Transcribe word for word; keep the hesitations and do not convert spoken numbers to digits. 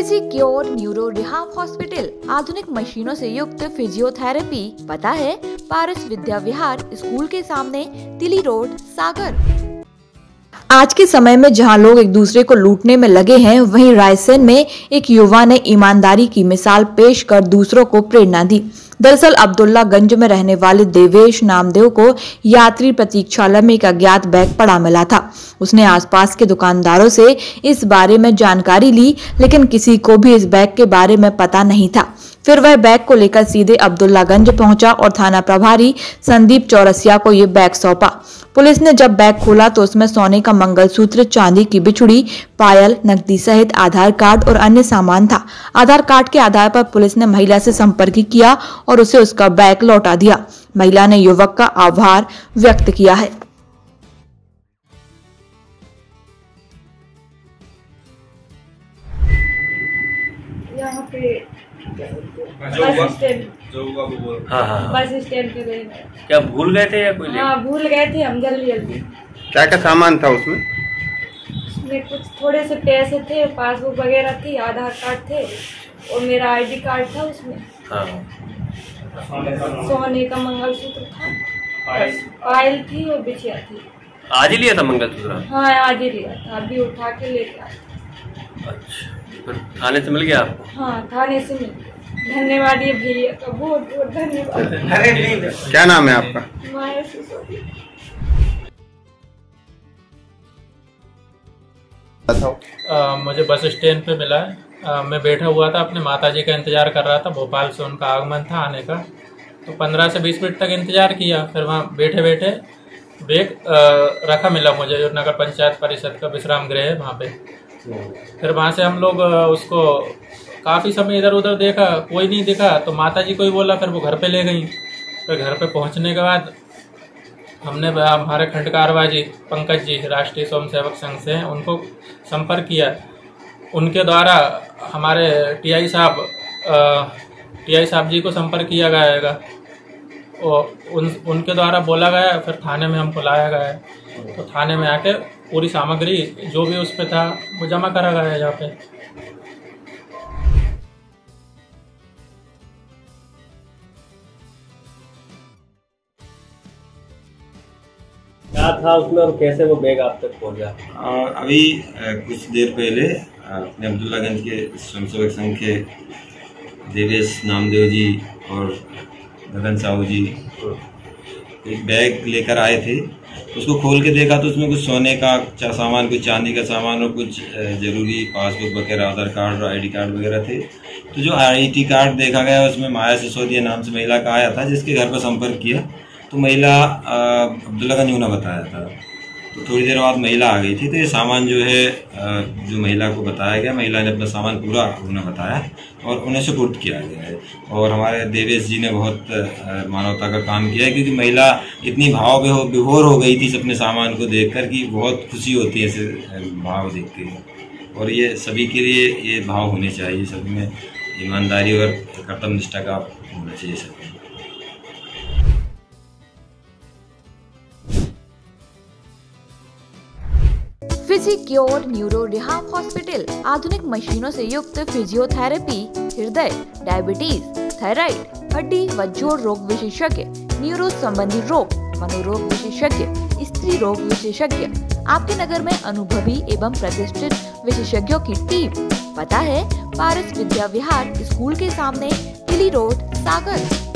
Physicure neuro rehab hospital, आधुनिक मशीनों से युक्त फिजियोथेरेपी। पता है पारस विद्या विहार स्कूल के सामने, तिली रोड, सागर। आज के समय में जहां लोग एक दूसरे को लूटने में लगे हैं, वहीं रायसेन में एक युवा ने ईमानदारी की मिसाल पेश कर दूसरों को प्रेरणा दी। दरअसल अब्दुल्लागंज में रहने वाले देवेश नामदेव को यात्री प्रतीक्षालय में एक अज्ञात बैग पड़ा मिला था। उसने आसपास के दुकानदारों से इस बारे में जानकारी ली, लेकिन किसी को भी इस बैग के बारे में पता नहीं था। फिर वह बैग को लेकर सीधे अब्दुल्लागंज पहुंचा और थाना प्रभारी संदीप चौरसिया को ये बैग सौंपा। पुलिस ने जब बैग खोला तो उसमें सोने का मंगलसूत्र, चांदी की बिछुड़ी, पायल, नकदी सहित आधार कार्ड और अन्य सामान था। आधार कार्ड के आधार पर पुलिस ने महिला से संपर्क किया और उसे उसका बैग लौटा दिया। महिला ने युवक का आभार व्यक्त किया है। यहाँ पे बस स्टैंड हाँ हाँ बस स्टैंड पे गए। क्या भूल गए थे या कोई? हाँ भूल गए थे हम, जल्दी जल्दी। क्या क्या सामान था उसमें? उसमें कुछ थोड़े से पैसे थे, पासबुक वगैरह थी, आधार कार्ड थे और मेरा आईडी कार्ड था उसमें। हाँ। सोने का मंगलसूत्र था, पायल थी और बिछिया थी। आज ही लिया था मंगलसूत्र? हाँ आज ही लिया था, अभी उठा के लेके आए। अच्छा, फिर थाने से मिल गया आपको? हाँ थाने से मिल गया। धन्यवाद ये भैया का, बहुत बहुत धन्यवाद। क्या नाम है आपका? माया सिसोदिया। आ, मुझे बस स्टैंड पे मिला है। आ, मैं बैठा हुआ था, अपने माताजी का इंतजार कर रहा था। भोपाल से उनका आगमन था आने का, तो पंद्रह से बीस मिनट तक इंतजार किया। फिर वहाँ बैठे बैठे बैग रखा मिला मुझे, जो नगर पंचायत परिषद का विश्राम गृह है वहाँ पे। फिर वहाँ से हम लोग उसको काफ़ी समय इधर उधर देखा, कोई नहीं दिखा, तो माताजी को ही बोला। फिर वो घर पे ले गई। फिर घर पे पहुँचने के बाद हमने हमारे खंड कारवाजी पंकज जी, राष्ट्रीय स्वयंसेवक संघ से हैं, उनको संपर्क किया। उनके द्वारा हमारे टीआई साहब टीआई साहब जी को संपर्क किया गया और उन उनके द्वारा बोला गया। फिर थाने में हमको लाया गया है। तो थाने में आके पूरी सामग्री जो भी उस पर था वो जमा करा गया है यहाँ पे। क्या था उसमें और कैसे वो बैग आप तक पहुंचा? अभी कुछ देर पहले अपने अब्दुल्लागंज के स्वयंसेवक संघ के देवेश नामदेव जी और गगन साहू जी एक बैग लेकर आए थे। उसको खोल के देखा तो उसमें कुछ सोने का सामान, कुछ चांदी का सामान और कुछ जरूरी पासबुक वगैरह, आधार कार्ड और आईडी कार्ड वगैरह थे। तो जो आईडी कार्ड देखा गया उसमें माया सिसोदिया नाम से महिला का आया था, जिसके घर पर संपर्क किया तो महिला अब्दुल्लागंज होना बताया था। तो थोड़ी देर बाद महिला आ गई थी। तो ये सामान जो है, जो महिला को बताया गया, महिला ने अपना सामान पूरा उन्हें बताया और उन्हें सुपुर्द किया गया है। और हमारे देवेश जी ने बहुत मानवता का काम किया है, क्योंकि महिला इतनी भाव विभोर हो गई थी अपने सामान को देखकर कि बहुत खुशी होती है ऐसे भाव देख के। और ये सभी के लिए ये भाव होने चाहिए, सभी में ईमानदारी और कर्तव्य निष्ठा का होना चाहिए सभी। फिजिक्योर न्यूरो रिहाब हॉस्पिटल, आधुनिक मशीनों से युक्त फिजियोथेरेपी, हृदय, डायबिटीज, थायराइड, हड्डी व जोड़ रोग विशेषज्ञ, न्यूरो संबंधी रोग, मनोरोग विशेषज्ञ, स्त्री रोग विशेषज्ञ। आपके नगर में अनुभवी एवं प्रतिष्ठित विशेषज्ञों की टीम। पता है पारस विद्या विहार स्कूल के सामने, तिली रोड, सागर।